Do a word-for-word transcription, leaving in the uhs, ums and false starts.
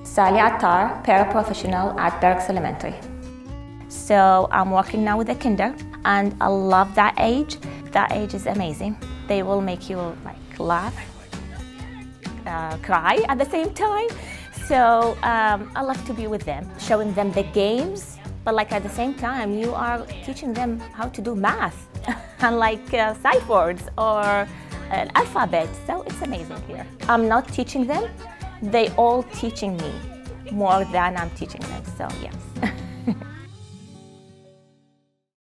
Sally Attar, paraprofessional at Berks Elementary. So I'm working now with the kinder, and I love that age. That age is amazing. They will make you like laugh, uh, cry at the same time. So um, I love to be with them, showing them the games, but like at the same time, you are teaching them how to do math and like uh, sight words or an alphabet. So it's amazing here. I'm not teaching them. They all teaching me more than I'm teaching them. So yes.